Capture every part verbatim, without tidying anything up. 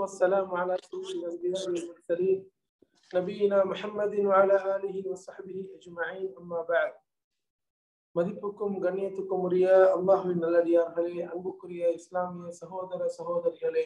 والسلام على سيد الأنبياء والمرسلين نبينا محمد وعلى آله وصحبه أجمعين أما بعد. மதிப்புக்கும் கண்ணியத்துக்கும் உரிய அல்லாஹ்வின் நல்லடியார்களே, அன்புக்குரிய இஸ்லாமிய சகோதர சகோதரிகளே,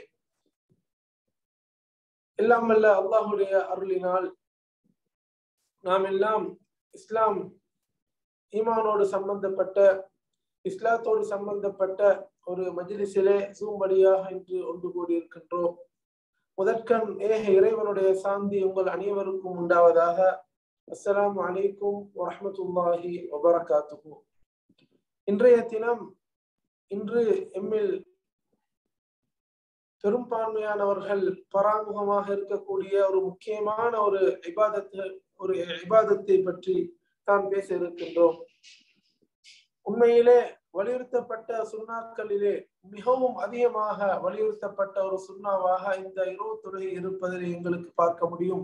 எல்லாம் வல்ல அல்லாஹ்வுடைய அருளினால் நாம் எல்லாம் இஸ்லாம் ஈமானோடு சம்பந்தப்பட்ட இஸ்லாத்தோடு சம்பந்தப்பட்ட ஒரு மஜ்லிஸிலே ஜூம் வழியாக இன்று ஒன்று கூடி இருக்கின்றோம். முதற்கண் ஏக இறைவனுடைய சாந்தி உங்கள் அனைவருக்கும் உண்டாவதாக. அஸ்ஸலாமு அலைக்கும் வரஹ்மத்துல்லாஹி வபரகாத்துஹு. இன்றைய தினம் இன்று எம்மில் பெரும்பான்மையானவர்கள் பராமுகமாக இருக்கக்கூடிய ஒரு முக்கியமான ஒரு இபாதத்து ஒரு இபாதத்தை பற்றி தான் பேச இருக்கின்றோம். உண்மையிலே வலியுறுத்தப்பட்ட சுன்னாக்களிலே மிகவும் அதிகமாக வலியுறுத்தப்பட்ட ஒரு சுன்னாவாக இந்த இரவு தொழுகை இருப்பதில் எங்களுக்கு பார்க்க முடியும்.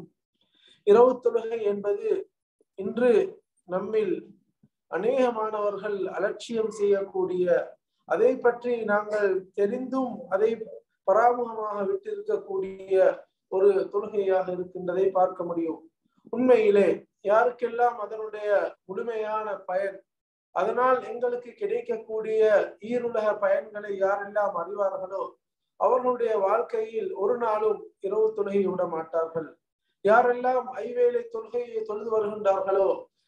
இரவு தொழுகை என்பது இன்று நம்மில் அநேகமானவர்கள் அலட்சியம் செய்யக்கூடிய, அதை பற்றி நாங்கள் தெரிந்தும் அதை பராமுகமாக விட்டிருக்கக்கூடிய ஒரு தொழுகையாக இருக்கின்றதை பார்க்க முடியும். உண்மையிலே யாருக்கெல்லாம் அதனுடைய முழுமையான பயன், அதனால் எங்களுக்கு கிடைக்கக்கூடிய ஈருலக பயன்களை யாரெல்லாம் அறிவார்களோ அவர்களுடைய வாழ்க்கையில் ஒரு நாளும் இரவு தொழுகை விட மாட்டார்கள். யாரெல்லாம் ஐவேளை தொழுகையை தொழுது வருகின்றார்களோ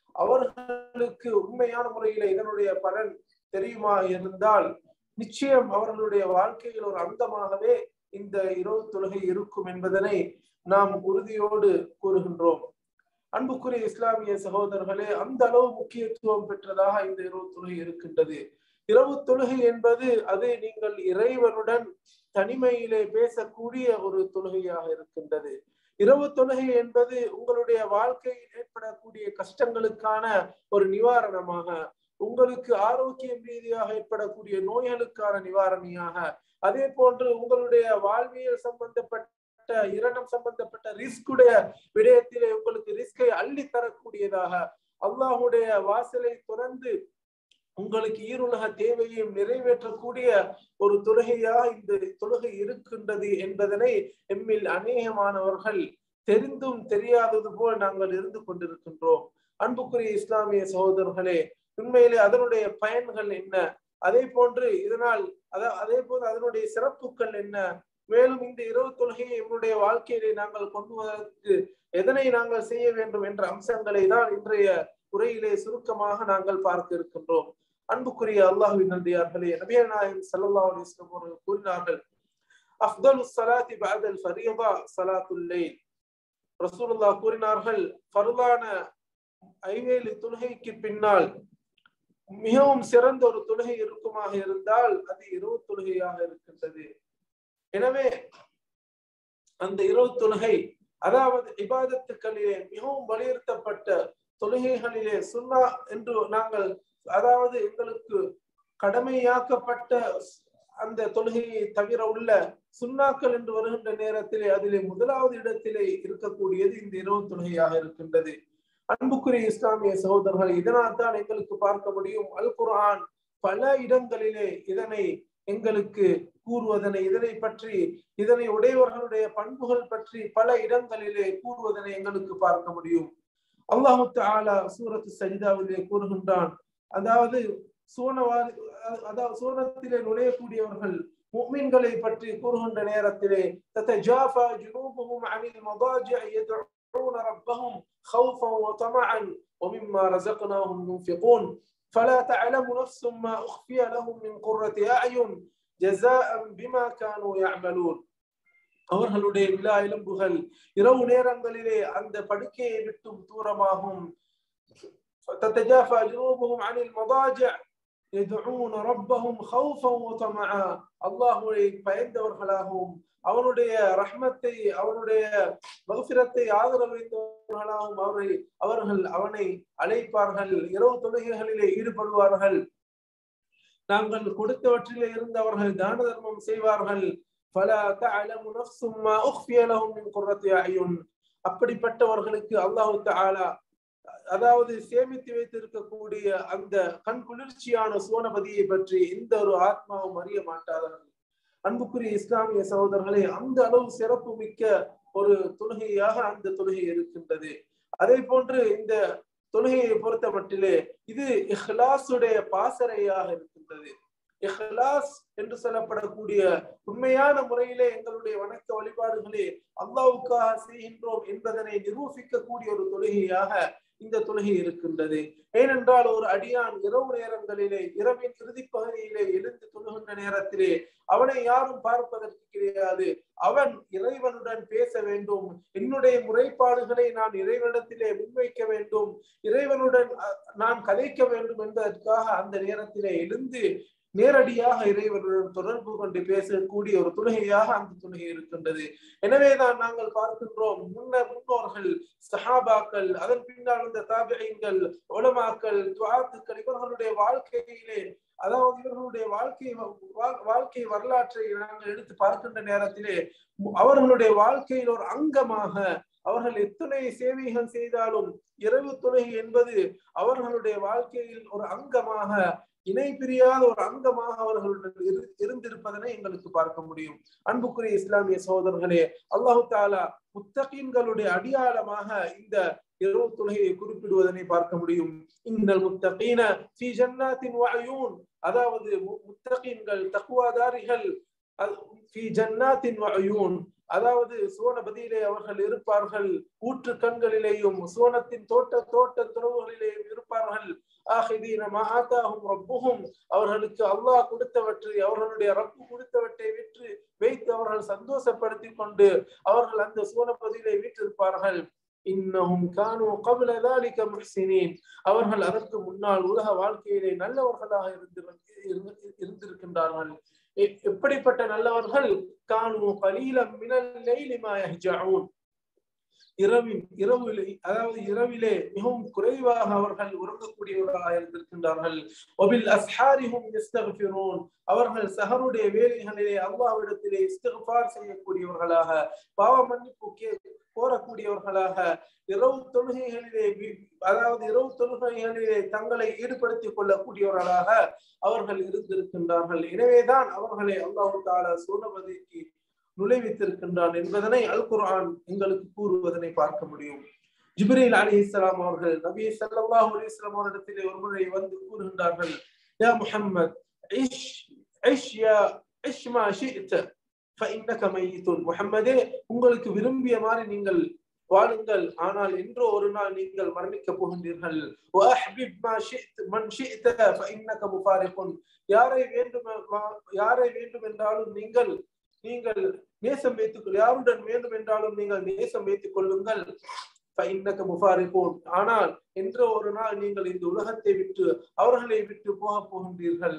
அவர்களுக்கு உண்மையான முறையில இதனுடைய பலன் தெரியுமா இருந்தால் நிச்சயம் அவர்களுடைய வாழ்க்கையில் ஒரு அந்தமாகவே இந்த இரவு தொழுகை இருக்கும் என்பதனை நாம் உறுதியோடு கூறுகின்றோம். அன்புக்குரிய இஸ்லாமிய சகோதரர்களே, அந்த அளவு முக்கியத்துவம் பெற்றதாக இந்த இரவு தொழுகை இருக்கின்றது. இரவு தொழுகை என்பது அது நீங்கள் இறைவனுடன் தனிமையிலே பேசக்கூடிய ஒரு தொழுகையாக இருக்கின்றது. இரவு தொழுகை என்பது உங்களுடைய வாழ்க்கையில் ஏற்படக்கூடிய கஷ்டங்களுக்கான ஒரு நிவாரணமாக, உங்களுக்கு ஆரோக்கியம் ரீதியாக ஏற்படக்கூடிய நோய்களுக்கான நிவாரணியாக, அதே போன்று உங்களுடைய வாழ்வியல் சம்பந்தப்பட்ட இரணம் சம்பந்தப்பட்ட ரிஸ்குடைய விடயத்திலே உங்களுக்கு ரிஸ்கை அள்ளி தரக்கூடியதாக, அல்லாஹுடைய வாசலை திறந்து உங்களுக்கு ஈருலக தேவையையும் நிறைவேற்றக்கூடிய ஒரு தொழுகையாக இந்த தொழுகை இருக்கின்றது என்பதனை எம்மில் அநேகமானவர்கள் தெரிந்தும் தெரியாதது போல் நாங்கள் இருந்து கொண்டிருக்கின்றோம். அன்புக்குரிய இஸ்லாமிய சகோதரர்களே, உண்மையிலே அதனுடைய பயன்கள் என்ன, அதே போன்று இதனால் அத அதே போன்று அதனுடைய சிறப்புகள் என்ன, மேலும் இந்த இரவு தொழுகையை நம்முடைய வாழ்க்கையிலே நாங்கள் கொண்டு வருவதற்கு எதனை நாங்கள் செய்ய வேண்டும் என்ற அம்சங்களை தான் இன்றைய உரையிலே சுருக்கமாக நாங்கள் பார்க்க இருக்கின்றோம். அன்புக்குரிய அல்லாஹ்வின் நல்லடியார்களே, நபிகள் நாயகம் ஸல்லல்லாஹு அலைஹி வஸல்லம் அவர்கள் கூறினார்கள், அஃதலுஸ் ஸலாத்தி பஅதல் ஃபரீதா ஸலாத்துல் லைல். ரசூலுல்லாஹ் கூறினார்கள், ஃபர்லான ஐவேளை தொழுகைக்கு பின்னால் மிகவும் சிறந்த ஒரு தொழுகை இருக்குமாக இருந்தால் அது இரவு தொழுகையாக இருக்கின்றது. எனவே அந்த இரவு தொழுகை, அதாவது இபாதத்துக்களிலே மிகவும் வலியுறுத்தப்பட்ட தொழுகைகளிலே சுன்னா என்று நாங்கள், அதாவது எங்களுக்கு கடமையாக்கப்பட்ட அந்த தொழுகையை தவிர உள்ள சுன்னாக்கள் என்று வருகின்ற நேரத்திலே அதிலே முதலாவது இடத்திலே இருக்கக்கூடியது இந்த இரவு தொழுகையாக இருக்கின்றது. அன்புக்குரிய இஸ்லாமிய சகோதரர்கள், இதனால் தான் எங்களுக்கு பார்க்க முடியும் அல் குர்ஆன் பல இடங்களிலே இதனை எங்களுக்கு கூறுவதனை, இதனை பற்றி இதனை உடையவர்களுடைய பண்புகள் பற்றி பல இடங்களிலே கூறுவதனை எங்களுக்கு பார்க்க முடியும். அல்லாஹு தஆலா சூரத்து சஜ்தாவிலே கூறுகின்றான், அதாவது சூனவாதி அதாவது சூனத்திலே நுழையக்கூடியவர்கள் முஃமின்களை பற்றி கூறுகின்ற நேரத்திலே ததஜாஃபா ஜுனூபுஹும் அனில் மதாஜிஇ யதுஊன ரப்பஹும் ഖௌஃபன் வ தமஅன் வ மிம்மா ரஸக்னாஹும் யுன்ஃபிகூன் فلا تعلم نفس ما أخفي لهم من قرة أعين جزاء بما كانوا يعملون. அவர்களுடைய விலா எலும்புகள் இரவு நேரங்களிலே அந்த படுக்கையை விட்டும் தூரமாகும். تتجافى جنوبهم عن المضاجع يدعون ربهم خوفا وطمعا. அல்லாஹ்வை பயந்தவர்களாகவும் அவனுடைய ரஹ்மத்தை அவனுடைய மக்ஃபிரத்தை ஆதரவு வைத்தவர்களாகவும் அவரை அவர்கள் அவனை அழைப்பார்கள், இரவு தொழுகைகளிலே ஈடுபடுவார்கள், நாங்கள் கொடுத்தவற்றிலே இருந்து அவர்கள் தான தர்மம் செய்வார்கள். فلا تعلم نفس ما أخفي لهم من قرة أعين. அப்படிப்பட்டவர்களுக்கு அல்லாஹ் தஆலா அதாவது சேமித்து வைத்திருக்கக்கூடிய அந்த கண் குளிர்ச்சியான சுவனபதியை பற்றி எந்த ஒரு ஆத்மாவும் அறிய மாட்டார்கள். அன்புக்குரிய இஸ்லாமிய சகோதரர்களே, அந்த அளவு சிறப்பு மிக்க ஒரு தொழுகையாக அந்த தொழுகை இருக்கின்றது. அதே போன்று இந்த தொழுகையை பொறுத்த மட்டிலே இது இஹ்லாஸுடைய பாசறையாக இருக்கின்றது. இஹ்லாஸ் என்று சொல்லப்படக்கூடிய உண்மையான முறையிலே எங்களுடைய வணக்க வழிபாடுகளே அல்லாஹ்வுக்காக செய்கின்றோம் என்பதனை நிரூபிக்கக்கூடிய ஒரு தொழுகையாக இந்த தொழுகை இருக்கின்றது. ஏனென்றால் ஒரு அடியான் இரவு நேரங்களிலே இரவின் இறுதி பகுதியிலே எழுந்து தொழுகின்ற நேரத்திலே அவனை யாரும் பார்ப்பதற்கு கிடையாது. அவன் இறைவனுடன் பேச வேண்டும், என்னுடைய முறைப்பாடுகளை நான் இறைவனிடத்திலே முன்வைக்க வேண்டும், இறைவனுடன் நான் கதைக்க வேண்டும் என்பதற்காக அந்த நேரத்திலே எழுந்து நேரடியாக இறைவனுடன் தொடர்பு கொண்டு பேசக்கூடிய ஒரு தொழுகையாக அந்த தொழுகை இருக்கின்றது. எனவேதான் நாங்கள் பார்க்கின்றோம், முன்னர் முன்னோர்கள் சஹாபாக்கள், அதன் பின்னால் வந்த தாபிஈன்கள், உலமாக்கள், துஆத்துக்கள், இவர்களுடைய வாழ்க்கையிலே, அதாவது இவர்களுடைய வாழ்க்கை வாழ்க்கை வரலாற்றை நாங்கள் எடுத்து பார்க்கின்ற நேரத்திலே அவர்களுடைய வாழ்க்கையில் ஒரு அங்கமாக அவர்கள் எத்தனை சேவைகள் செய்தாலும் இரவு தொழுகை என்பது அவர்களுடைய வாழ்க்கையில் ஒரு அங்கமாக, இணை பிரியாத ஒரு அங்கமாக அவர்களுடன் இருந்திருப்பதனை எங்களுக்கு பார்க்க முடியும். அன்புக்குரிய இஸ்லாமிய சகோதரர்களே, அல்லாஹு தஆலா முத்தகீன்களுடைய அடியாளமாக இந்த இரவு தொழுகையை குறிப்பிடுவதனை பார்க்க முடியும். இன்னல் முத்தகீன ஃபீ ஜன்னாத்தின் வ அயூன், அதாவது முத்தகீன்கள் தக்வாதாரிகள் ஃபீ ஜன்னாத்தின் வ அயூன், அதாவது சுவனபதியிலே அவர்கள் இருப்பார்கள், ஊற்று கண்களிலேயும் சுவனத்தின் தோட்ட தோட்ட துறவுகளிலேயும் இருப்பார்கள். ஆஹிதீன மா ஆதாஹும் ரப்புஹும், அவர்களுக்கு அல்லாஹ் கொடுத்தவற்றை, அவர்களுடைய ரப்பு கொடுத்தவற்றை விற்று வைத்து அவர்கள் சந்தோஷப்படுத்தி கொண்டு அவர்கள் அந்த சுவனபதியிலே வீற்றிருப்பார்கள். இன்னஹும் கானூ கப்ல ذلك முஹ்ஸினீன், அவர்கள் அதற்கு முன்னால் உலக வாழ்க்கையிலே நல்லவர்களாக இருந்திருக்கின்றார்கள். எப்படிப்பட்ட நல்லவர்கள்? கானூ கலீலம் மினல் லைலி மா யஹ்ஜஊன், இரவின் இரவிலே அதாவது இரவிலே மிகவும் குறைவாக அவர்கள் உறங்கக்கூடியவர்களாக இருந்திருக்கின்றார்கள். வபில் அஸ்ஹாரிஹும் யஸ்தக்ஃபிரூன், அவர்கள் சஹருடைய வேளைகளிலே அல்லாஹ்விடத்திலே இஸ்திக்ஃபார் செய்யக்கூடியவர்களாக, பாவ மன்னிப்பு கோரக்கூடியவர்களாக, இரவு தொழுகைகளிலே அதாவது இரவு தொழுகைகளிலே தங்களை ஈடுபடுத்திக் கொள்ளக்கூடியவர்களாக அவர்கள் இருந்திருக்கின்றார்கள். எனவேதான் அவர்களை அல்லாஹ் தஆலா சுவனபதிக்கு நுழைவித்திருக்கின்றான் என்பதனை அல் குர்ஆன் எங்களுக்கு கூறுவதனை பார்க்க முடியும். ஜிப்ரீல் அலைஹிஸ்ஸலாம் அவர்கள் நபி ஸல்லல்லாஹு அலைஹி வஸல்லம் அவரிடத்திலே ஒரு முறை வந்து கூறுகின்றார்கள், யா முஹம்மத் இஷ் இஷ் யா இஷ் மா ஷிஅத ஃபஇன்னக மய்யிதுன், முஹம்மதே உங்களுக்கு விரும்பிய மாதிரி நீங்கள் வாழுங்கள், ஆனால் என்றோ ஒரு நாள் நீங்கள் மரணிக்க போகின்றீர்கள். வஅஹ்பிப் மா ஷிஅத மன் ஷிஅத ஃபஇன்னக முஃபாரிகுன், யாரை வேண்டும் யாரை வேண்டும் என்றாலும் நீங்கள் நீங்கள் நேசம் வைத்துக் கொள் யாருடன் வேண்டும் என்றாலும் நீங்கள் நேசம் வைத்துக் கொள்ளுங்கள். ஆனால் என்ற ஒரு நாள் நீங்கள் இந்த உலகத்தை விட்டு அவர்களை விட்டு போக போகின்றீர்கள்.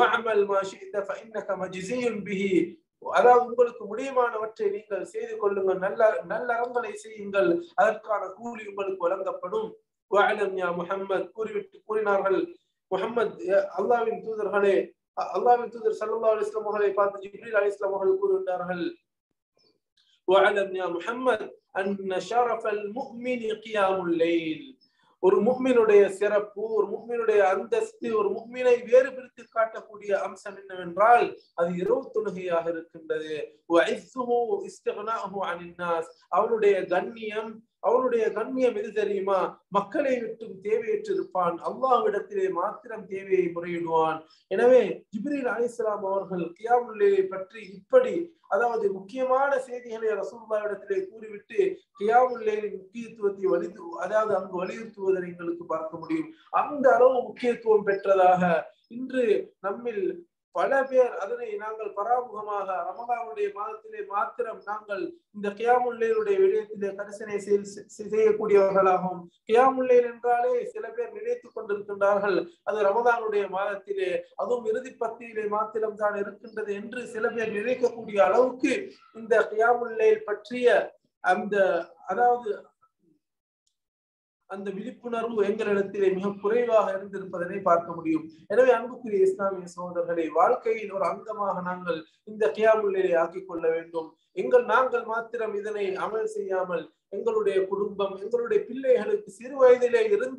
அதாவது உங்களுக்கு முடியுமானவற்றை நீங்கள் செய்து கொள்ளுங்கள், நல்ல நல்ல அறங்களை செய்யுங்கள், அதற்கான கூலி உங்களுக்கு வழங்கப்படும். முஹம்மத் கூறிவிட்டு கூறினார்கள், முஹம்மத் அல்லாஹ்வின் தூதர்களே, அல்லாஹ்வின் தூதர் ஸல்லல்லாஹு அலைஹி வஸல்லம் அவர்களை பார்த்து ஜிப்ரீல் அலைஹிஸ்ஸலாம் அவர்கள் கூறுகின்றார்கள், வஅலம் யா முஹம்மத் அன்ன ஷரஃபல் முஃமினி கியாமுல் லைல், ஒரு முஃமினுடைய சிறப்பு, ஒரு முஃமினுடைய அந்தஸ்து, ஒரு முஃமினை வேறு பிரித்து காட்டக்கூடிய அம்சம் என்னவென்றால் அது இரவு தொழுகையாக இருக்கின்றது. வஇஸ்ஸுஹு இஸ்திக்னாஹு அனின் நாஸ், அவனுடைய கண்ணியம் அவனுடைய கண்ணியம் எது தெரியுமா? மக்களை விட்டும் தேவையற்றிருப்பான், அல்லாஹ்விடத்திலே மாத்திரம் தேவையை முறையிடுவான். எனவே ஜிப்ரீல் அலைஹிஸ்ஸலாம் அவர்கள் கியாமுல் லைலை பற்றி இப்படி அதாவது முக்கியமான செய்திகளை ரசூலுல்லாஹ்விடத்திலே கூறிவிட்டு கியாமுல் லைலின் முக்கியத்துவத்தை வலி அதாவது அங்கு வலியுறுத்துவதை எங்களுக்கு பார்க்க முடியும். அந்த அளவு முக்கியத்துவம் பெற்றதாக இன்று நம்மில் பல பேர் அதனை நாங்கள் பராமுகமாக ரமலானுடைய மாதத்திலே மாத்திரம் நாங்கள் இந்த கியாமுல் லைலுடைய விடயத்திலே கரிசனை செய்யக்கூடியவர்களாகவும், கியாமுல் லைல் என்றாலே சில பேர் நினைத்துக் கொண்டிருக்கின்றார்கள் அது ரமலானுடைய மாதத்திலே அதுவும் இறுதி பத்தியிலே மாத்திரம் தான் இருக்கின்றது என்று சில பேர் நினைக்கக்கூடிய அளவுக்கு இந்த கியாமுல் லைல் பற்றிய அந்த அதாவது அந்த விழிப்புணர்வு எங்களிடத்திலே மிக குறைவாக இருந்திருப்பதனை பார்க்க முடியும். எனவே அன்புக்குரிய இஸ்லாமிய சகோதரர்களை, வாழ்க்கையில் ஒரு அங்கமாக நாங்கள் இந்த கியாமுல் லைலை ஆக்கிக் கொள்ள வேண்டும். எங்கள் நாங்கள் மாத்திரம் இதனை அமல் செய்யாமல் எங்களுடைய குடும்பம், எங்களுடைய பிள்ளைகளுக்கு சிறு வயதிலே இருந்து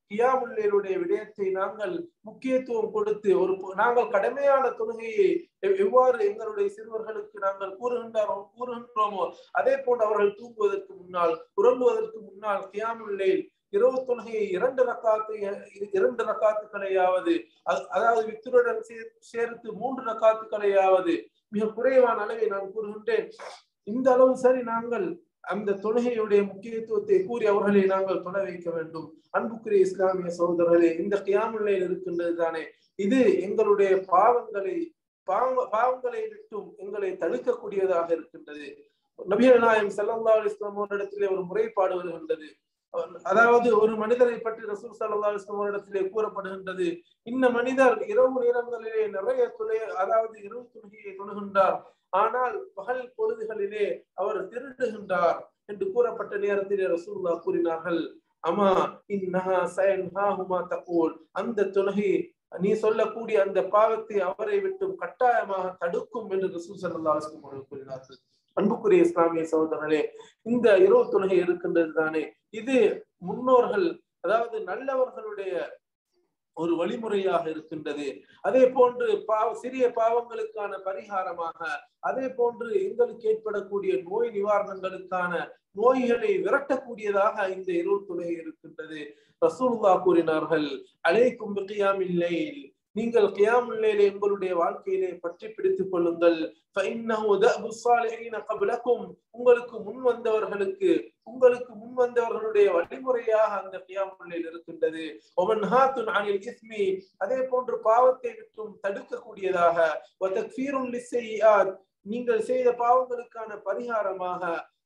கியாமுல் லைலுடைய விடயத்தை நாங்கள் முக்கியத்துவம் கொடுத்து ஒரு நாங்கள் கடமையான தொழுகையை எவ்வாறு எங்களுடைய சிறுவர்களுக்கு நாங்கள் கூறுகின்றோம் கூறுகின்றோமோ அதே போன்று அவர்கள் தூங்குவதற்கு முன்னால் உறங்குவதற்கு முன்னால் கியாமுல் லைல் இரவு தொழுகையை இரண்டு ரக்காத்து இரண்டு ரக்காத்துக்களையாவது அதாவது வித்திருடன் சேர்த்து மூன்று ரக்காத்துக்களையாவது மிக குறைவான அளவை நான் கூறுகின்றேன். இந்த அளவு சரி நாங்கள் அந்த தொழுகையுடைய முக்கியத்துவத்தை கூறி அவர்களை நாங்கள் தொட வைக்க வேண்டும். அன்புக்குரிய இஸ்லாமிய சகோதரர்களே, இந்த கியாமுல் லைல் இருக்கின்றது தானே, இது எங்களுடைய பாவங்களை பாவ பாவங்களை விட்டும் எங்களை தடுக்கக்கூடியதாக இருக்கின்றது. நபிகள் நாயகம் ஸல்லல்லாஹு அலைஹி வஸல்லம் அவரிடத்திலே ஒரு முறைப்பாடு வருகின்றது. அதாவது ஒரு மனிதரை பற்றி ரசூல் ஸல்லல்லாஹு அலைஹி வஸல்லம் இடத்திலே கூறப்படுகின்றது, இந்த மனிதர் இரவு நேரங்களிலே நிறைய தொலை அதாவது இரவு தொழுகையை தொழுகின்றார், ஆனால் பகல் பொழுதுகளிலே அவர் திருடுகின்றார் என்று கூறப்பட்ட நேரத்திலே ரசூலுல்லாஹ் கூறினார்கள், அமா இன்னஹா சயன்ஹாஹுமா தகூல், அந்த தொழுகை நீ சொல்லக்கூடிய அந்த பாவத்தை அவரை விட்டும் கட்டாயமாக தடுக்கும் என்று ரசூல் ஸல்லல்லாஹு அலைஹி வஸல்லம் கூறினார்கள். அன்புக்குரிய இஸ்லாமிய சகோதரர்களே, இந்த இரவு தொழுகை இருக்கின்றது தானே, இது முன்னோர்கள் அதாவது நல்லவர்களுடைய ஒரு வழிமுறையாக இருக்கின்றது. அதே போன்று பாவ சிறிய பாவங்களுக்கான பரிகாரமாக, அதே போன்று எங்களுக்கு ஏற்படக்கூடிய நோய் நிவாரணங்களுக்கான நோய்களை விரட்டக்கூடியதாக இந்த இரவு தொழுகை இருக்கின்றது. ரசூலுல்லாஹ் கூறினார்கள், அலைக்கும் பிகியாமில் லைல், நீங்கள் கியாமுல் லைலை உங்களுடைய வாழ்க்கையிலே பற்றி பிடித்துக் கொள்ளுங்கள். ஃபஇன்னஹு தஅபு ஸாலிஹீன கப்லகும், உங்களுக்கு முன் வந்தவர்களுக்கு உங்களுக்கு முன் வந்தவர்களுடைய வழிமுறையாக அந்த கியாமுல் லைல் இருக்கின்றது. வமன்ஹாத்துன் அனில் இஸ்மி, அதே போன்று பாவத்தை விட்டும் தடுக்கக்கூடியதாக, வதக்ஃபீருன் லிஸ்ஸய்யிஆத், நீங்கள் செய்த பாவங்களுக்கான பரிகாரமாக,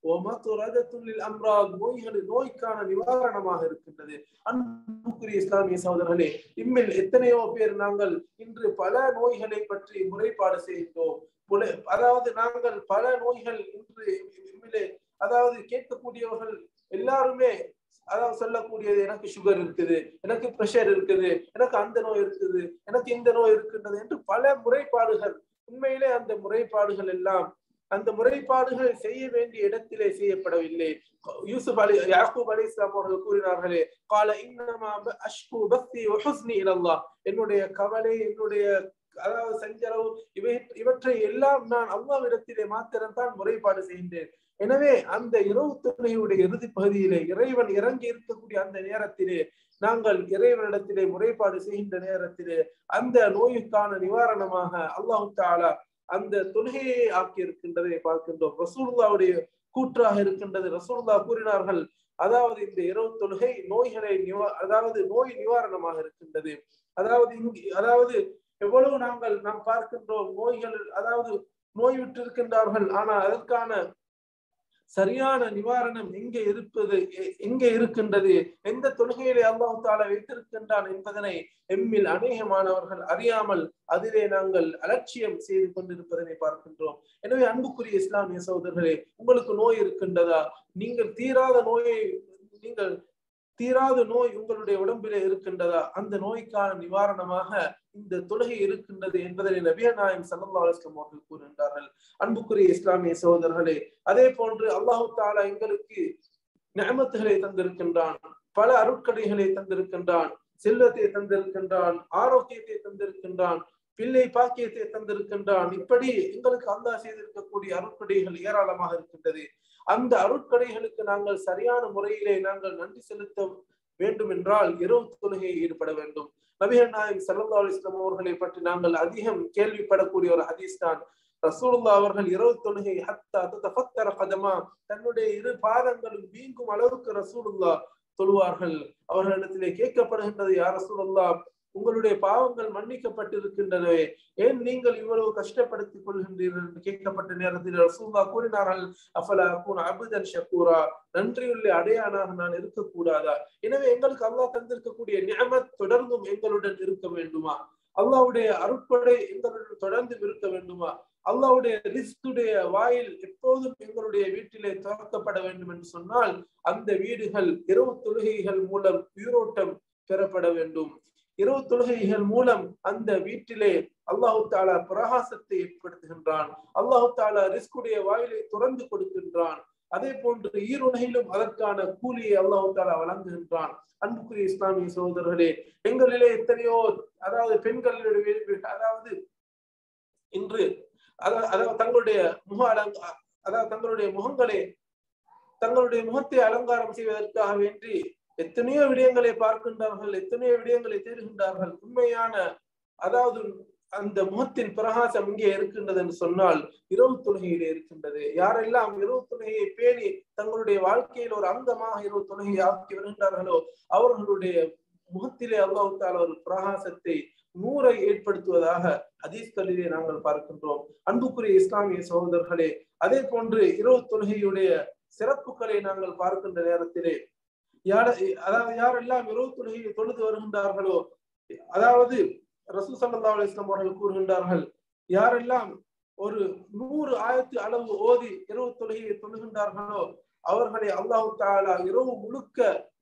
நோய்கள் நோய்க்கான நிவாரணமாக இருக்கின்றது. அன்புக்குரிய இஸ்லாமிய சகோதரர்களே, இம்மில் எத்தனையோ பேர் நாங்கள் இன்று பல நோய்களை பற்றி முறைப்பாடு செய்தோம். அதாவது நாங்கள் பல நோய்கள் இன்று இம்மிலே அதாவது கேட்கக்கூடியவர்கள் எல்லாருமே அதாவது சொல்லக்கூடியது, எனக்கு சுகர் இருக்குது, எனக்கு பிரஷர் இருக்குது, எனக்கு அந்த நோய் இருக்குது, எனக்கு இந்த நோய் இருக்கின்றது என்று பல முறைப்பாடுகள். உண்மையிலே அந்த முறைப்பாடுகள் எல்லாம் அந்த முறைப்பாடுகள் செய்ய வேண்டிய இடத்திலே செய்யப்படவில்லை. யூசுப் அலி யாக்கூப் அலைஹிஸ்ஸலாம் அவர்கள் கூறினார்களே, கால இன்னமா அஷ்கு பஸ்தி வ ஹுஸ்னி இலல்லாஹ், என்னுடைய கவலை என்னுடைய அதாவது சஞ்சரவு இவை இவற்றை எல்லாம் நான் அல்லாஹ்விடத்திலே மாத்திரம் தான் முறைப்பாடு செய்கின்றேன். எனவே அந்த இரவு தொழுகையுடைய இறுதி பகுதியிலே இறைவன் இறங்கி இருக்கக்கூடிய அந்த நேரத்திலே நாங்கள் இறைவனிடத்திலே முறைப்பாடு செய்கின்ற நேரத்திலே அந்த நோய்க்கான நிவாரணமாக அல்லாஹ் தஆலா அந்த தொழுகையை ஆக்கி இருக்கின்றதை பார்க்கின்றோம். ரசூலுல்லாஹ்வுடைய கூற்றாக இருக்கின்றது. ரசூலுல்லாஹ் கூறினார்கள், அதாவது இந்த இரவு தொழுகை நோய்களை நிவா அதாவது நோய் நிவாரணமாக இருக்கின்றது. அதாவது இங்கு அதாவது எவ்வளவு நாங்கள் நாம் பார்க்கின்றோம், நோய்கள் அதாவது நோய் விட்டு இருக்கின்றார்கள், ஆனால் அதற்கான சரியான நிவாரணம் எங்கே இருப்பது எங்கே இருக்கின்றது, எந்த தொழுகையிலே அல்லாஹ் தஆலா வைத்திருக்கின்றான் என்பதனை எம்மில் அநேகமானவர்கள் அறியாமல் அதிலே நாங்கள் அலட்சியம் செய்து கொண்டிருப்பதனை பார்க்கின்றோம். எனவே அன்புக்குரிய இஸ்லாமிய சகோதரர்களே, உங்களுக்கு நோய் இருக்கின்றதா, நீங்கள் தீராத நோயை நீங்கள் தீராத நோய் உங்களுடைய உடம்பிலே இருக்கின்றதா, அந்த நோய்க்கான நிவாரணமாக இந்த தொழுகை இருக்கின்றது என்பதை நபிகள் நாயகம் ஸல்லல்லாஹு அலைஹி வஸல்லம் அவர்கள் கூறுகின்றார்கள். அன்புக்குரிய இஸ்லாமிய சகோதரர்களே, அதே போன்று அல்லாஹ் தஆலா எங்களுக்கு நிஅமத்துகளை தந்திருக்கின்றான், பல அருட்கொடைகளை தந்திருக்கின்றான், செல்வத்தை தந்திருக்கின்றான், ஆரோக்கியத்தை தந்திருக்கின்றான், பிள்ளை பாக்கியத்தை தந்திருக்கின்றான். இப்படி எங்களுக்கு அல்லாஹ் செய்திருக்கக்கூடிய அருட்கொடைகள் ஏராளமாக இருக்கின்றது. அந்த அருட்கொடைகளுக்கு நாங்கள் சரியான முறையிலே நாங்கள் நன்றி செலுத்த வேண்டும் என்றால் இரவு தொழுகையை ஈடுபட வேண்டும். நபிகள் நாயகம் ஸல்லல்லாஹு அலைஹி வஸல்லம் அவர்களை பற்றி நாங்கள் அதிகம் கேள்விப்படக்கூடிய ஒரு ஹதீஸ் தான், ரசூலுல்லாஹ் அவர்கள் இரவு தொழுகை ஹத்தா ததஃபத்தர கதமா, தன்னுடைய இரு பாதங்களும் வீங்கும் அளவுக்கு ரசூலுல்லாஹ் தொழுவார்கள். அவர்களிடத்திலே கேட்கப்படுகின்றது, யா ரசூலுல்லாஹ், உங்களுடைய பாவங்கள் மன்னிக்கப்பட்டிருக்கின்றனவே, ஏன் நீங்கள் இவ்வளவு கஷ்டப்படுத்திக் கொள்கின்றீர்கள் என்று கேட்கப்பட்ட நேரத்தில் ரசூலுல்லாஹ் கூறினார்கள், அஃபலா அகூன அப்தன் ஷக்கூரா, நன்றியுள்ள அடையானாக நான் இருக்கக்கூடாதா? எனவே எங்களுக்கு அல்லாஹ் தந்திருக்கக்கூடிய நிஅமத் தொடர்ந்தும் எங்களுடன் இருக்க வேண்டுமா? அல்லாஹ்வுடைய அருட்கொடை எங்களுடன் தொடர்ந்து இருக்க வேண்டுமா? அல்லாஹ்வுடைய ரிஸ்குடைய வாயில் எப்போதும் எங்களுடைய வீட்டிலே திறக்கப்பட வேண்டும் என்று சொன்னால் அந்த வீடுகள் இரவு தொழுகைகள் மூலம் உயிரோட்டம் பெறப்பட வேண்டும். இரவு தொழுகைகள் மூலம் அந்த வீட்டிலே அல்லாஹு தஆலா பிரகாசத்தை ஏற்படுத்துகின்றான். அல்லாஹு தஆலா ரிஸ்குடைய வாயிலை திறந்து கொடுக்கின்றான். அதே போன்று ஈருலகிலும் அதற்கான கூலியை அல்லாஹ் தஆலா வழங்குகின்றான். அன்புக்குரிய இஸ்லாமிய சகோதரர்களே, எங்களிலே எத்தனையோ அதாவது பெண்களுடைய அதாவது இன்று அதாவது தங்களுடைய முக அலங்க அதாவது தங்களுடைய முகங்களை தங்களுடைய முகத்தை அலங்காரம் செய்வதற்காக வேண்டி எத்தனையோ விடயங்களை பார்க்கின்றார்கள், எத்தனையோ விடயங்களை தேடுகின்றார்கள். உண்மையான அதாவது அந்த முகத்தின் பிரகாசம் இங்கே இருக்கின்றது என்று சொன்னால் இரவு தொழுகையிலே இருக்கின்றது. யாரெல்லாம் இரவு தொழுகையை பேணி தங்களுடைய வாழ்க்கையில் ஒரு அங்கமாக இரவு தொழுகையை ஆக்கி வருகின்றார்களோ அவர்களுடைய முகத்திலே அல்லாஹ் தஆலா ஒரு பிரகாசத்தை நூரை ஏற்படுத்துவதாக ஹதீஸ்களிலே நாங்கள் பார்க்கின்றோம். அன்புக்குரிய இஸ்லாமிய சகோதரர்களே, அதே போன்று இரவு தொழுகையுடைய சிறப்புகளை நாங்கள் பார்க்கின்ற நேரத்திலே யார அதாவது யாரெல்லாம் இரவு தொழுகையை தொழுது வருகின்றார்களோ, அதாவது ரசூல் ஸல்லல்லாஹு அலைஹி வஸல்லம் அவர்கள் கூறுகின்றார்கள், யாரெல்லாம் ஒரு நூறு ஆயத்து அளவு ஓதி இரவு தொழுகையை தொழுகின்றார்களோ அவர்களை அல்லாஹ் தஆலா இரவு முழுக்க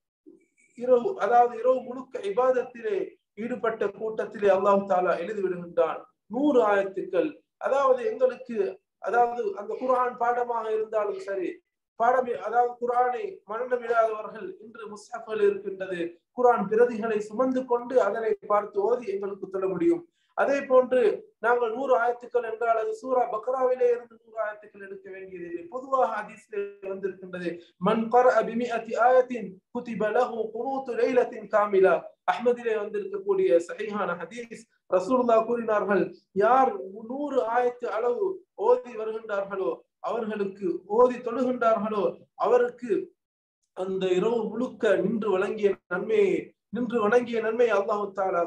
இரவு அதாவது இரவு முழுக்க இபாதத்திலே ஈடுபட்ட கூட்டத்திலே அல்லாஹ் தஆலா எழுதி விடுகின்றான். நூறு ஆயத்துக்கள். அதாவது எங்களுக்கு அதாவது அந்த குர்ஆன் பாடமாக இருந்தாலும் சரி, பாடம் அதாவது குர்ஆனை மனனமிடாதவர்கள் இன்று முஸ்ஹஃப்கள் இருக்கின்றது, குர்ஆன் பிரதிகளை சுமந்து கொண்டு அதனை பார்த்து ஓதி எங்களுக்கு சொல்ல முடியும். அதே போன்று நாங்கள் நூறு ஆயத்துக்கள் என்றால் அது சூரா பக்ராவிலே இருந்து நூறு ஆயத்துக்கள் எடுக்க வேண்டியதில்லை. பொதுவாக ஹதீஸிலே வந்திருக்கின்றது, மன் கரஅ பிமிஅத்தி ஆயத்தின் குதிப லஹு குனூத்து லைலத்தின் காமிலா. அஹ்மதிலே வந்திருக்கக்கூடிய சஹீஹான ஹதீஸ். ரசூலுல்லாஹ் கூறினார்கள், யார் நூறு ஆயத்து அளவு ஓதி வருகின்றார்களோ அவர்களுக்கு ஓதி தொழுகின்றார்களோ அவருக்கு அந்த இரவு முழுக்க நின்று வழங்கிய நன்மையை நின்று வணங்கிய நன்மையை அல்லாஹ் தஆலா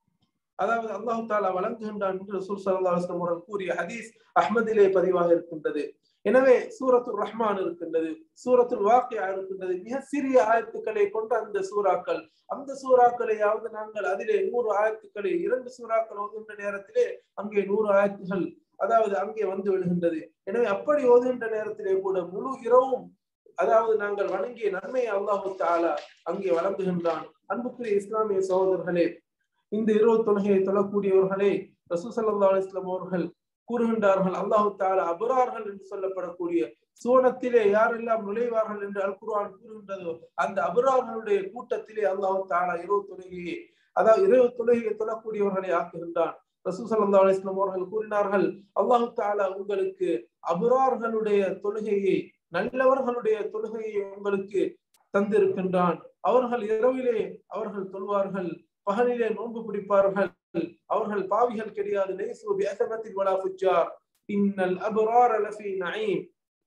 அதாவது அல்லாஹ் தஆலா வழங்குகின்றான் என்று ரசூல் ஸல்லல்லாஹு அலைஹி வஸல்லம் அவர்கள் கூறிய ஹதீஸ் அஹ்மதிலே பதிவாக இருக்கின்றது. எனவே சூரத்துர் ரஹ்மான் இருக்கின்றது, சூரத்துல் வாக்கியா இருக்கின்றது. மிக சிறிய ஆயத்துக்களை கொண்ட அந்த சூறாக்கள், அந்த சூறாக்களையாவது நாங்கள் அதிலே நூறு ஆயத்துக்களை இரண்டு சூறாக்கள் ஓதுகின்ற நேரத்திலே அங்கே நூறு ஆயத்துகள் அதாவது அங்கே வந்து விடுகின்றது. எனவே அப்படி ஓதுகின்ற நேரத்திலே கூட முழு இரவும் அதாவது நாங்கள் வணங்கிய நன்மையை அல்லாஹ் தஆலா அங்கே வழங்குகின்றான். அன்புக்குரிய இஸ்லாமிய சகோதரர்களே, இந்த இரவு தொழுகையை தொழக்கூடியவர்களே ரசூல் ஸல்லல்லாஹு அலைஹி வஸல்லம் அவர்கள் கூறுகின்றார்கள், அல்லாஹ் தஆலா அபரார்கள் என்று சொல்லப்படக்கூடிய சோனத்திலே யாரெல்லாம் நுழைவார்கள் என்று அல் குர்ஆன் கூறுகின்றதோ அந்த அபரார்களுடைய கூட்டத்திலே அல்லாஹ் தஆலா இரவு தொழுகையை அதாவது இரவு தொழுகையை தொழக்கூடியவர்களை ஆக்குகின்றான். ரசூல் ஸல்லல்லாஹு அலைஹி வஸல்லம் அவர்கள் கூறினார்கள், அல்லாஹ் தஆலா உங்களுக்கு அபரார்களுடைய தொழுகையை நல்லவர்களுடைய தொழுகையை உங்களுக்கு தந்திருக்கின்றான். அவர்கள் இரவிலே அவர்கள் தொழுவார்கள், பகலிலே நோன்பு பிடிப்பார்கள், அவர்கள் பாவிகள் கிடையாது. லைஸு பிஅஸமத்தின் வலா ஃபுஜ்ஜார் இன்னல் அப்ரார லஃபீ நஈம்.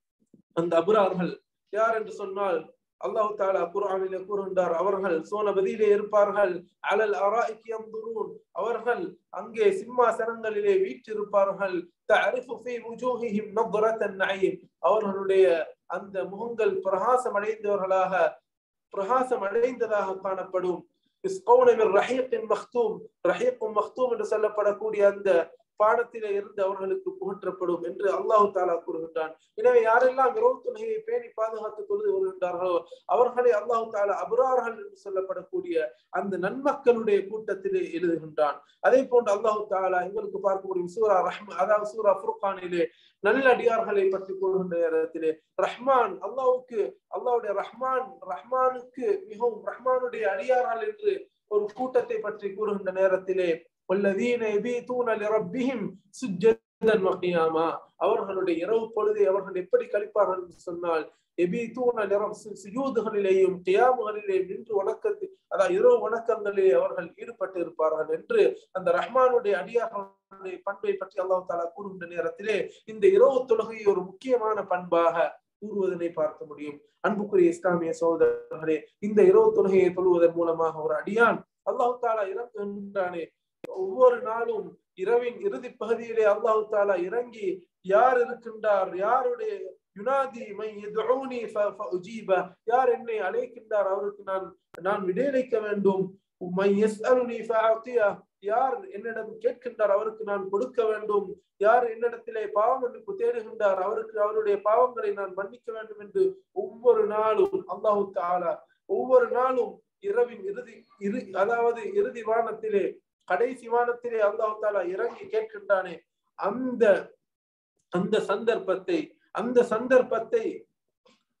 அந்த அப்ரார்கள் யார் என்று சொன்னால் அல்லாஹ் தஆலா குர்ஆனிலே கூறுகின்றார், அவர்கள் சோனபதியிலே இருப்பார்கள். அலல் அராயிக் யன்துரூன், அவர்கள் அங்கே சிம்மாசனங்களிலே வீற்றிருப்பார்கள். தஅரிஃபு ஃபீ வுஜூஹிஹிம் நத்ரத்தன் நஈம், அவர்களுடைய அந்த முகங்கள் பிரகாசம் அடைந்தவர்களாக பிரகாசம் அடைந்ததாக காணப்படும். இஸ்கௌன மின் ரஹீக்கின் மக்தூம், ரஹீக்கும் மக்தூம் என்று சொல்லப்படக்கூடிய அந்த பாடத்திலே இருந்து அவர்களுக்கு புகற்றப்படும் என்று அல்லாஹ் தஆலா கூறுகின்றான். எனவே யாரெல்லாம் இரவு தொழுகையை பேணி பாதுகாத்து தொழுது வருகின்றார்களோ அவர்களை அல்லாஹ் தஆலா அப்ரார்கள் என்று சொல்லப்படக்கூடிய அந்த நன்மக்களுடைய கூட்டத்திலே எழுதுகின்றான். அதே போன்று அல்லாஹ் தஆலா எங்களுக்கு பார்க்க முடியும் சூரா ரஹ்மான் அதாவது சூரா ஃபுர்கானிலே நல்லடியார்களை பற்றி கூறுகின்ற நேரத்திலே ரஹ்மான் அல்லாஹ்வுக்கு அல்லாஹ்வுடைய ரஹ்மான் ரஹ்மானுக்கு மிகவும் ரஹ்மானுடைய அடியார்கள் என்று ஒரு கூட்டத்தை பற்றி கூறுகின்ற நேரத்திலே வல்லதீன யபீதூன லிரப்பிஹிம் சுஜ்ஜதன் வகியாமா, அவர்களுடைய இரவு பொழுதை அவர்கள் எப்படி கழிப்பார்கள் என்று சொன்னால் யபீதூன லிரப் சுஜூதுகளிலேயும் கியாமுகளிலேயும் நின்று வணக்கத்தை அதாவது இரவு வணக்கங்களிலே அவர்கள் ஈடுபட்டு இருப்பார்கள் என்று அந்த ரஹ்மானுடைய அடியார்களுடைய பண்பை பற்றி அல்லாஹ் தஆலா கூறுகின்ற நேரத்திலே இந்த இரவு தொழுகை ஒரு முக்கியமான பண்பாக கூறுவதனை பார்க்க முடியும். அன்புக்குரிய இஸ்லாமிய சகோதரர்களே, இந்த இரவு தொழுகையை தொழுவதன் மூலமாக ஒரு அடியான் அல்லாஹ் தஆலா இறங்குகின்றானே, ஒவ்வொரு நாளும் இரவின் இறுதி பகுதியிலே அல்லாஹ் தஆலா இறங்கி யார் இருக்கின்றார், யாருடைய யுனாதி மை யதுஊனி ஃபஉஜீப, யார் என்னை அழைக்கின்றார் அவருக்கு நான் நான் விடையளிக்க வேண்டும். மை யஸ்அலுனி ஃபஅதிய, யார் என்னிடம் கேட்கின்றார் அவருக்கு நான் கொடுக்க வேண்டும். யார் என்னிடத்திலே பாவ மன்னிப்பு தேடுகின்றார் அவருக்கு அவருடைய பாவங்களை நான் மன்னிக்க வேண்டும் என்று ஒவ்வொரு நாளும் அல்லாஹ் தஆலா ஒவ்வொரு நாளும் இரவின் இறுதி இறு அதாவது இறுதி வானத்திலே கடைசி வானத்திலே அல்லாஹ் தஆலா இறங்கி கேட்கின்றானே, அந்த அந்த சந்தர்ப்பத்தை அந்த சந்தர்ப்பத்தை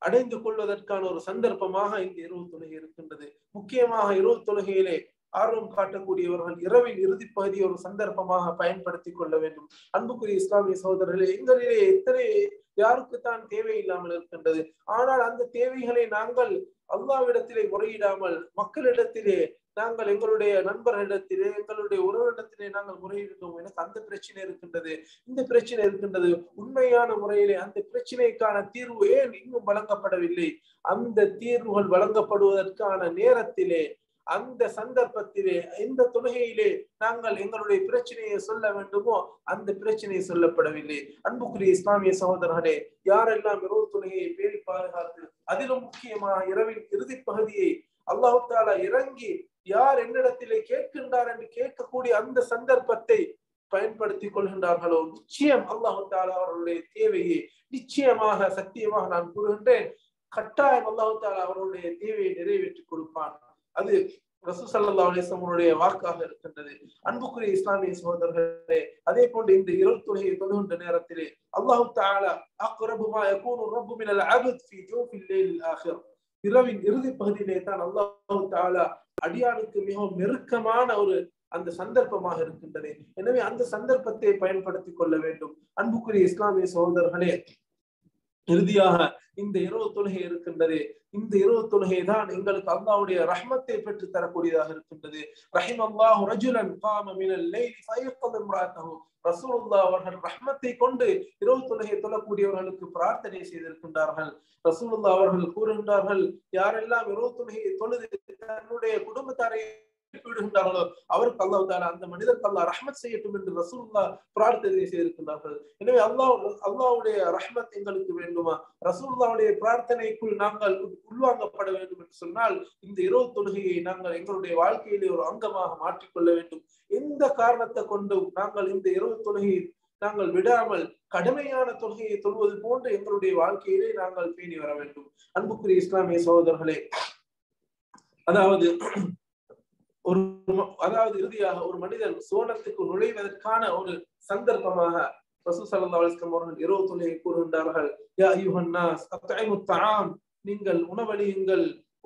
அடைந்து கொள்வதற்கான ஒரு சந்தர்ப்பமாக இந்த இரவு தொழுகை இருக்கின்றது. முக்கியமாக இரவு தொழுகையிலே ஆர்வம் காட்டக்கூடியவர்கள் இரவின் இறுதி பகுதியை ஒரு சந்தர்ப்பமாக பயன்படுத்திக் கொள்ள வேண்டும். அன்புக்குரிய இஸ்லாமிய சகோதரர்களே, எங்களிலே எத்தனை யாருக்குத்தான் தேவை இல்லாமல் இருக்கின்றது. ஆனால் அந்த தேவைகளை நாங்கள் அல்லாஹ்விடத்திலே முறையிடாமல் மக்களிடத்திலே, நாங்கள் எங்களுடைய நண்பர்களிடத்திலே, எங்களுடைய உறவிடத்திலே நாங்கள் முறையிடுகிறோம். எனக்கு அந்த பிரச்சனை இருக்கின்றது, இந்த பிரச்சனை இருக்கின்றது. உண்மையான முறையிலே அந்த பிரச்சனைக்கான தீர்வு ஏன் இன்னும் வழங்கப்படவில்லை? அந்த தீர்வுகள் வழங்கப்படுவதற்கான நேரத்திலே, அந்த சந்தர்ப்பத்திலே, இந்த தொழுகையிலே நாங்கள் எங்களுடைய பிரச்சனையை சொல்ல வேண்டுமோ அந்த பிரச்சனையை சொல்லப்படவில்லை. அன்புக்குரிய இஸ்லாமிய சகோதரர்களே, யாரெல்லாம் இரவு தொழுகையை பேணி பாதுகாத்து, அதிலும் முக்கியமாக இரவின் இறுதி பகுதியை அல்லாஹ் தஆலா இறங்கி யார் என்னிடத்திலே கேட்கின்றார் என்று கேட்கக்கூடிய அந்த சந்தர்ப்பத்தை பயன்படுத்திக் கொள்கின்றார்களோ, நிச்சயம் அல்லாஹ் தஆலா அவர்களுடைய தேவையை நிச்சயமாக சத்தியமாக நான் கூறுகின்றேன், கட்டாயம் அல்லாஹ் தஆலா அவர்களுடைய தேவையை நிறைவேற்றி கொடுப்பான். அது ரசூல் ஸல்லல்லாஹு அலைஹி வஸல்லம் வாக்காக இருக்கின்றது. அன்புக்குரிய இஸ்லாமிய சகோதரர்களே, அதே போன்று இந்த இரவு தொழுகையை தொழுகின்ற நேரத்திலே அல்லாஹ் தஆலா அக்ரபு மா யகூனு ரப்பு மினல் அப்த் ஃபீ ஜௌஃபில் லைலில் ஆகிர், இரவின் இறுதி பகுதியிலே தான் அல்லாஹ் தஆலா அடியானுக்கு மிகவும் நெருக்கமான ஒரு அந்த சந்தர்ப்பமாக இருக்கின்றது. எனவே அந்த சந்தர்ப்பத்தை பயன்படுத்திக் கொள்ள வேண்டும். அன்புக்குரிய இஸ்லாமிய சகோதரர்களே, இறுதியாக இந்த இரவு தொழுகை இருக்கின்றது. இந்த இரவு தொழுகை தான் எங்களுக்கு அல்லாஹ்வுடைய ரஹ்மத்தை பெற்று தரக்கூடியதாக இருக்கின்றது. ரஹிமல்லாஹு ரஜுலன் காம மினல் லைலி ஃபயக்து இம்ராஅத்தஹு, ரசூலுல்லாஹ் அவர்கள் ரஹ்மத்தை கொண்டு இரவு தொழுகை தொழக்கூடியவர்களுக்கு பிரார்த்தனை செய்திருக்கின்றார்கள். ரசூலுல்லாஹ் அவர்கள் கூறுகின்றார்கள், யாரெல்லாம் இரவு தொழுகையை தொழுது தன்னுடைய குடும்பத்தாரை விடுகின்றார்களோ அவருக்கு அல்லாஹ் தஆலா அந்த மனிதருக்கு அல்லாஹ் ரஹ்மத் செய்யட்டும் என்று ரசூலுல்லாஹ் பிரார்த்தனை செய்திருக்கின்றார்கள். எனவே அல்லாஹ் அல்லாஹ்வுடைய ரஹ்மத் எங்களுக்கு வேண்டுமா, ரசூலுல்லாஹ்வுடைய பிரார்த்தனைக்குள் நாங்கள் உள்வாங்கப்பட வேண்டும் என்று சொன்னால் இந்த இரவு தொழுகையை நாங்கள் எங்களுடைய வாழ்க்கையிலே ஒரு அங்கமாக மாற்றிக்கொள்ள வேண்டும். எந்த காரணத்தை கொண்டும் நாங்கள் இந்த இரவு தொழுகையை நாங்கள் விடாமல் கடுமையான தொழுகையை தொழுவது போன்று எங்களுடைய வாழ்க்கையிலே நாங்கள் பேணி வர வேண்டும். அன்புக்குரிய இஸ்லாமிய சகோதரர்களே, அதாவது ஒரு அதாவது இறுதியாக ஒரு மனிதன் சுவனத்துக்கு நுழைவதற்கான ஒரு சந்தர்ப்பமாக ரசூல் ஸல்லல்லாஹு அலைஹி வஸல்லம் அவர்கள் இரவு தொழுகையை கூறுகின்றார்கள். யா அய்யுஹன் நாஸ் அத்இமு த்ஆம், நீங்கள் உணவளியுங்கள்.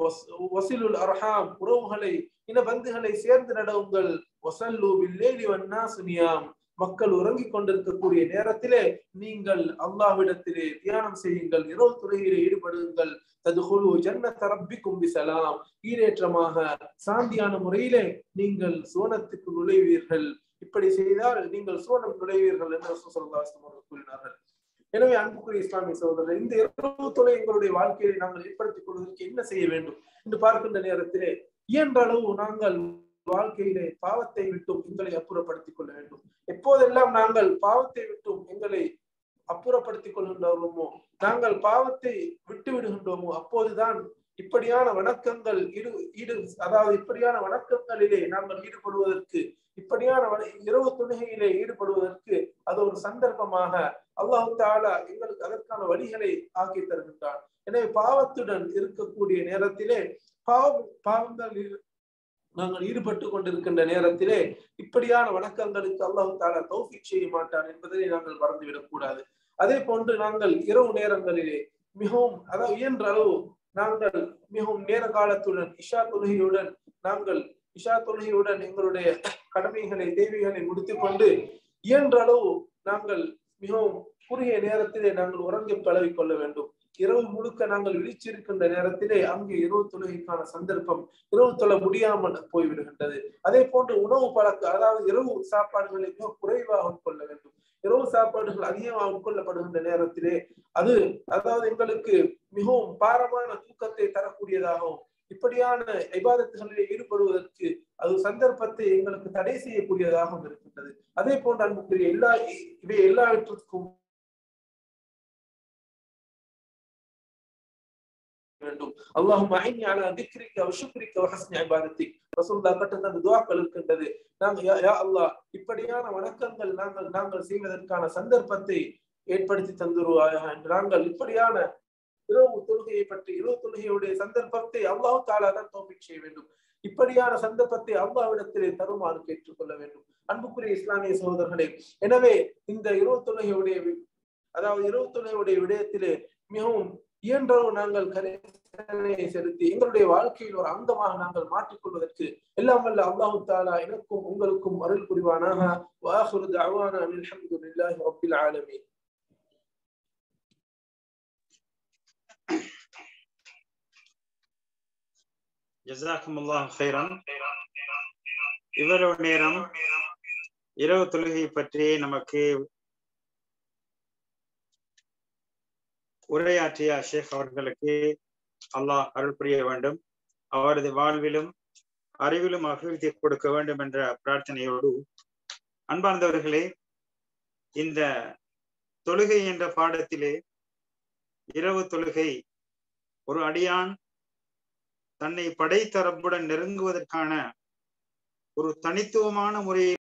வஸிலுல் அர்ஹாம், உறவுகளை இன பந்துகளை சேர்ந்து நடவுங்கள். வஸல்லு பில் லைலி வன் நாஸ் நியாம், மக்கள் உறங்கிக் கொண்டிருக்கக்கூடிய நேரத்திலே நீங்கள் அல்லாஹ்விடத்திலே தியானம் செய்யுங்கள், இரவு தொழுகையிலே ஈடுபடுங்கள். ததுகுலு ஜன்னத ரப்பிக்கும் பிஸலாம், ஈரேற்றமாக சாந்தியான முறையிலே நீங்கள் சுவனத்துக்கு நுழைவீர்கள். இப்படி செய்தால் நீங்கள் சுவனம் நுழைவீர்கள் என்று ரசூல் ஸல்லல்லாஹு அலைஹி வஸல்லம் அவர்கள் கூறினார்கள். எனவே அன்புக்குரிய இஸ்லாமிய சகோதரர்களே, இந்த இரவு தொழுகை எங்களுடைய வாழ்க்கையை நாங்கள் ஏற்படுத்திக் கொள்வதற்கு என்ன செய்ய வேண்டும் என்று பார்க்கின்ற நேரத்திலே இயன்ற அளவு நாங்கள் வாழ்க்கையிலே பாவத்தை விட்டும் எங்களை அப்புறப்படுத்திக் கொள்ள வேண்டும். எப்போதெல்லாம் நாங்கள் பாவத்தை விட்டும் எங்களை அப்புறப்படுத்திக் கொள்கின்றோமோ, நாங்கள் பாவத்தை விட்டு விடுகின்றோமோ, அப்போதுதான் இப்படியான வணக்கங்கள் ஈடு ஈடு அதாவது இப்படியான வணக்கங்களிலே நாங்கள் ஈடுபடுவதற்கு, இப்படியான இரவு தொழுகையிலே ஈடுபடுவதற்கு அது ஒரு சந்தர்ப்பமாக அல்லாஹ் தஆலா எங்களுக்கு அதற்கான வழிகளை ஆக்கி தருகின்றான். எனவே பாவத்துடன் இருக்கக்கூடிய நேரத்திலே பாவம் பாவங்கள் நாங்கள் ஈடுபட்டு கொண்டிருக்கின்ற நேரத்திலே இப்படியான வணக்கங்களுக்கு அல்லாஹ் தஆலா தௌஃபீக் செய்ய மாட்டான் என்பதை நாங்கள் மறந்துவிடக் கூடாது. அதே போன்று நாங்கள் இரவு நேரங்களிலே மிகவும் அதாவது இயன்ற அளவு நாங்கள் மிகவும் நேர காலத்துடன் இஷா தொழுகையுடன் நாங்கள் இஷா தொழுகையுடன் எங்களுடைய கடமைகளை தேவைகளை முடித்துக் கொண்டு இயன்ற அளவு நாங்கள் மிகவும் குறுகிய நேரத்திலே நாங்கள் உறங்கி பழகிக் கொள்ள வேண்டும். இரவு முழுக்க நாங்கள் விழிச்சிருக்கின்ற நேரத்திலே அங்கே இரவு தொழுகைக்கான சந்தர்ப்பம் இரவு தொழ முடியாமல் போய்விடுகின்றது. அதே போன்று உணவு பழக்க அதாவது இரவு சாப்பாடுகளை மிக குறைவாக உட்கொள்ள வேண்டும். இரவு சாப்பாடுகள் அதிகமாக உட்கொள்ளப்படுகின்ற நேரத்திலே அது அதாவது எங்களுக்கு மிகவும் பாரமான தூக்கத்தை தரக்கூடியதாகவும் இப்படியான இபாதத்துகளிலே ஈடுபடுவதற்கு அது சந்தர்ப்பத்தை எங்களுக்கு தடை செய்யக்கூடியதாகவும் இருக்கின்றது. அதே போன்று அன்புக்குரிய எல்லா இவை எல்லாவற்றுக்கும் வேண்டும். அல்லாஹும்ம அஇன்னி அலா திக்ரிக வ ஷுக்ரிக வ ஹஸ்னி இபாதத்திக், ரசூலுல்லாஹ் கற்ற அந்த துஆக்கள் இருக்கின்றது. நாங்கள் யா அல்லாஹ் இப்படியான வணக்கங்கள் நாங்கள் நாங்கள் செய்வதற்கான சந்தர்ப்பத்தை ஏற்படுத்தி தந்துருவாயாக என்று நாங்கள் இப்படியான இரவு தொழுகையை பற்றி இரவு தொழுகையுடைய சந்தர்ப்பத்தை அல்லாஹ் தஆலா தான் தௌஃபீக் செய்ய வேண்டும். இப்படியான சந்தர்ப்பத்தை அல்லாஹ்விடத்திலே தருமாறு கேட்டுக்கொள்ள வேண்டும். அன்புக்குரிய இஸ்லாமிய சகோதரர்களே, எனவே இந்த இரவு தொழுகையுடைய அதாவது இரவு தொழுகையுடைய விடயத்திலே மிகவும் இயன்றளவு நாங்கள் கரிசனையை செலுத்தி எங்களுடைய வாழ்க்கையில் ஒரு அங்கமாக நாங்கள் மாற்றிக்கொள்வதற்கு எல்லாம் வல்ல அல்லாஹு தஆலா எனக்கும் உங்களுக்கும் அருள் புரிவானாக. வஆகிரு தஅவானா அல்ஹம்துலில்லாஹி ரப்பில் ஆலமீன். ஜஸாக்குமுல்லாஹு கைரன். இவ்வளவு நேரம் இரவு தொழுகை பற்றி நமக்கு உரையாற்றிய ஷேக் அவர்களுக்கு அல்லாஹ் அருள் புரிய வேண்டும், அவரது வாழ்விலும் அறிவிலும் அபிவிருத்தி கொடுக்க வேண்டும் என்ற பிரார்த்தனையோடு, அன்பார்ந்தவர்களே, இந்த தொழுகை என்ற பாடத்திலே இரவு தொழுகை ஒரு அடியான் தன்னை படைத்த ரப்புடன் நெருங்குவதற்கான ஒரு தனித்துவமான முறையில்